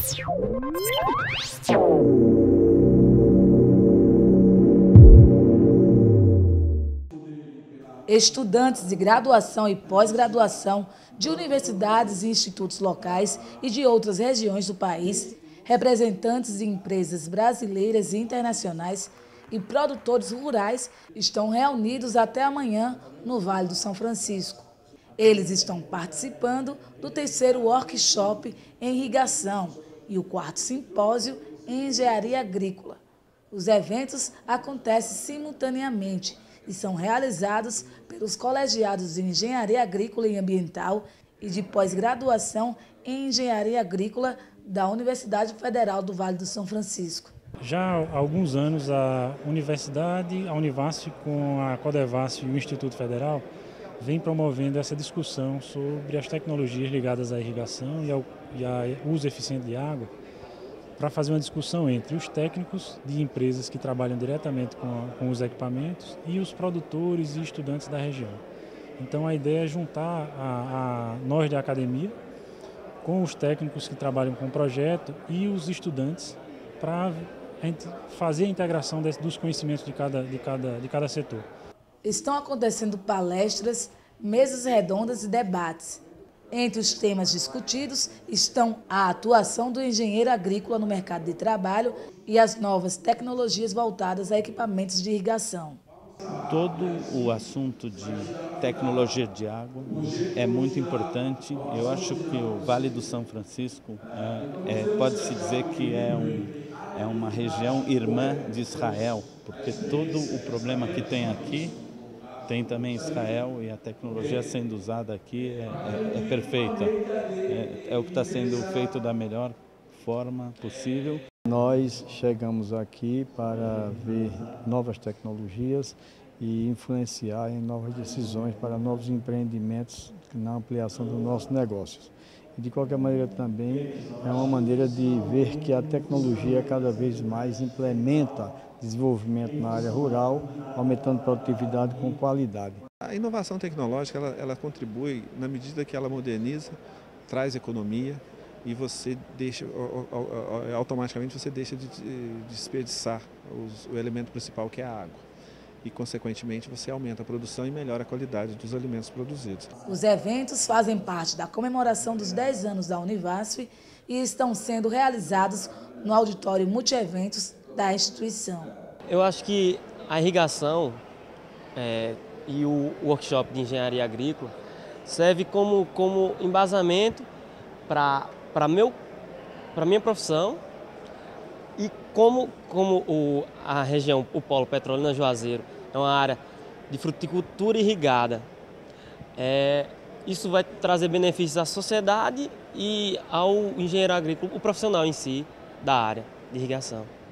Estudantes de graduação e pós-graduação de universidades e institutos locais e de outras regiões do país, representantes de empresas brasileiras e internacionais e produtores rurais estão reunidos até amanhã no Vale do São Francisco. Eles estão participando do 3º workshop em irrigação e o 4º simpósio em engenharia agrícola. Os eventos acontecem simultaneamente e são realizados pelos colegiados de Engenharia Agrícola e Ambiental e de pós-graduação em Engenharia Agrícola da Universidade Federal do Vale do São Francisco. Já há alguns anos a Universidade, a Univasf com a Codevasf e o Instituto Federal vem promovendo essa discussão sobre as tecnologias ligadas à irrigação e ao uso eficiente de água, para fazer uma discussão entre os técnicos de empresas que trabalham diretamente com os equipamentos e os produtores e estudantes da região. Então a ideia é juntar nós da academia com os técnicos que trabalham com o projeto e os estudantes para fazer a integração dos conhecimentos de cada setor. Estão acontecendo palestras, mesas redondas e debates. Entre os temas discutidos estão a atuação do engenheiro agrícola no mercado de trabalho e as novas tecnologias voltadas a equipamentos de irrigação. Todo o assunto de tecnologia de água é muito importante. Eu acho que o Vale do São Francisco pode-se dizer que é uma região irmã de Israel, porque todo o problema que tem aqui tem também Israel, e a tecnologia sendo usada aqui é perfeita. É o que está sendo feito da melhor forma possível. Nós chegamos aqui para ver novas tecnologias e influenciar em novas decisões para novos empreendimentos na ampliação dos nossos negócios. E de qualquer maneira também é uma maneira de ver que a tecnologia cada vez mais implementa desenvolvimento na área rural, aumentando produtividade com qualidade. A inovação tecnológica ela contribui na medida que ela moderniza, traz economia e você deixa, automaticamente você deixa de desperdiçar o elemento principal, que é a água. E, consequentemente, você aumenta a produção e melhora a qualidade dos alimentos produzidos. Os eventos fazem parte da comemoração dos 10 anos da Univasf e estão sendo realizados no auditório multieventos da instituição. Eu acho que a irrigação e o workshop de engenharia agrícola serve como embasamento para a minha profissão e como a região, o Polo Petrolina Juazeiro, é uma área de fruticultura irrigada. Isso vai trazer benefícios à sociedade e ao engenheiro agrícola, o profissional em si da área de irrigação.